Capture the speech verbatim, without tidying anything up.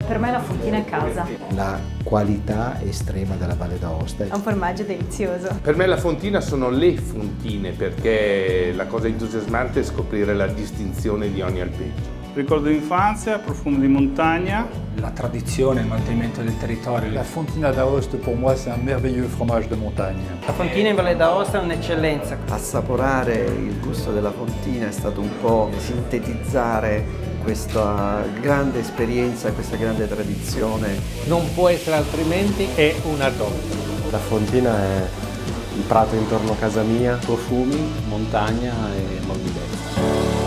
Per me la fontina è casa. La qualità estrema della Valle d'Aosta. È un formaggio delizioso. Per me la fontina sono le fontine, perché la cosa entusiasmante è scoprire la distinzione di ogni alpeggio. Ricordo d'infanzia, profumo di montagna. La tradizione, il mantenimento del territorio. La fontina d'Aosta pour moi c'est un merveilleux fromage de montagne. La fontina in Valle d'Aosta è un'eccellenza. Assaporare il gusto della fontina è stato un po' sintetizzare questa grande esperienza, questa grande tradizione. Non può essere altrimenti, è una donna. La fontina è il prato intorno a casa mia, Profumi, montagna e morbidezza.